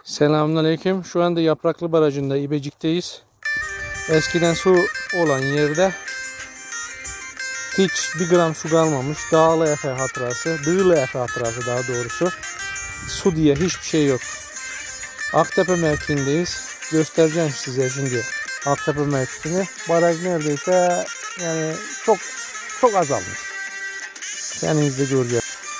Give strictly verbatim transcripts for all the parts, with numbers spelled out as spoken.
Selamünaleyküm. Şu anda Yapraklı Barajı'nda İbecik'teyiz. Eskiden su olan yerde hiç bir gram su kalmamış. Dağlı Efe hatırası, Dığlı Efe hatırası daha doğrusu. Su diye hiçbir şey yok. Aktepe mevkiindeyiz. Göstereceğim size şimdi Aktepe mevkisini. Baraj neredeyse yani çok çok azalmış. Kendiniz de göreceğiz.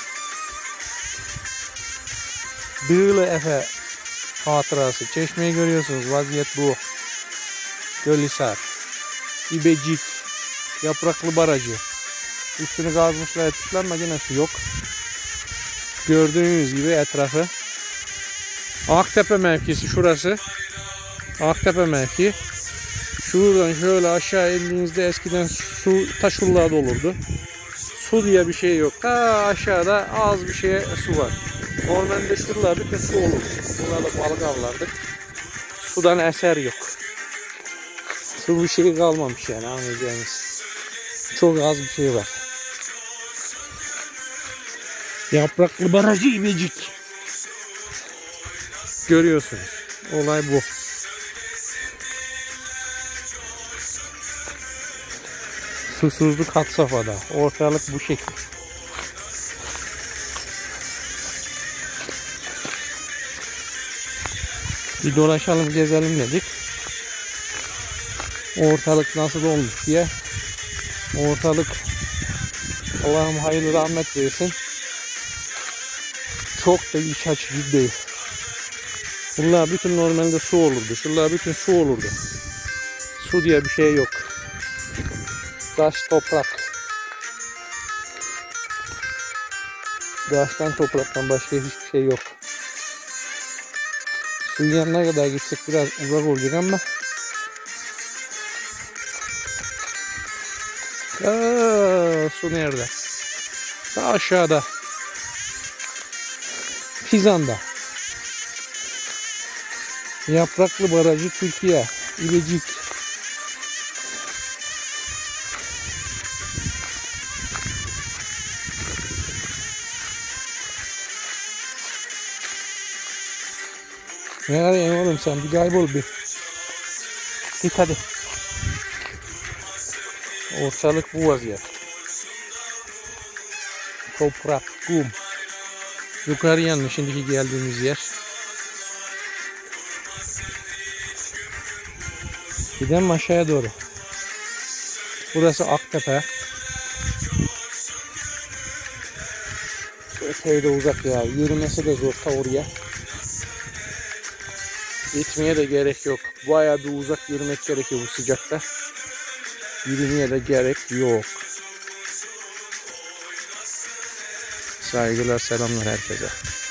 Dığlı Efe hatırası. Çeşmeyi görüyorsunuz. Vaziyet bu. Gölhisar, İbecik, Yapraklı Barajı. Üstünü kazmışlar etmişler. Makinesi yok. Gördüğünüz gibi etrafı. Aktepe mevkisi şurası. Aktepe mevki. Şuradan şöyle aşağı indiğinizde eskiden su taşullarda olurdu. Su diye bir şey yok. Ta aşağıda az bir şey su var. Normalde şuralarda bütün su olur. Burada balık avlardık. Sudan eser yok. Su bir şey kalmamış yani anlayacağınız. Çok az bir şey var. Yapraklı Barajı İbecik. Görüyorsunuz. Olay bu. Susuzluk had safhada. Ortalık bu şekil. Bir dolaşalım, gezelim dedik. Ortalık nasıl olmuş diye. Ortalık Allah'ım hayırlı rahmet versin. Çok da iç açıcı değil. Bunlar bütün normalde su olurdu. Şunlar bütün su olurdu. Su diye bir şey yok. Taş, toprak. Taştan, topraktan başka hiçbir şey yok. Suyun yanına kadar gitsek biraz uzak olacak ama Aa, su nerede? Daha aşağıda. Fizan'da. Yapraklı Barajı Türkiye. İbecik. Nereye oğlum sen? Bir kaybol bir. Git hadi. Ortalık bu vaziyet. Toprak, kum. Yukarı yanı şimdiki geldiğimiz yer. Gidelim aşağıya doğru. Burası Aktepe. Epey de uzak ya. Yürümesi de zor ta oraya. Gitmeye de gerek yok. Bayağı bir uzak yürümek gerekiyor bu sıcakta. Yürümeye de gerek yok. Saygılar, selamlar herkese.